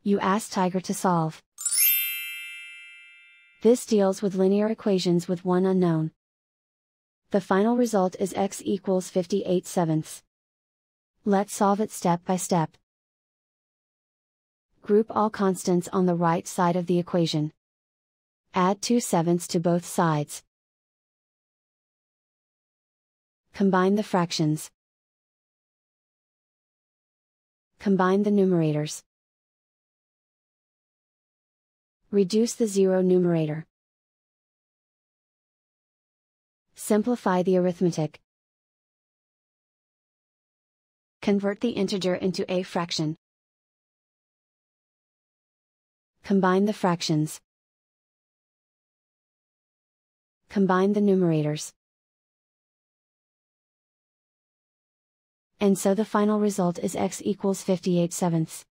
You ask Tiger to solve. This deals with linear equations with one unknown. The final result is x equals 58/7. Let's solve it step by step. Group all constants on the right side of the equation. Add 2/7 to both sides. Combine the fractions. Combine the numerators. Reduce the zero numerator. Simplify the arithmetic. Convert the integer into a fraction. Combine the fractions. Combine the numerators. And so the final result is x equals 58/7.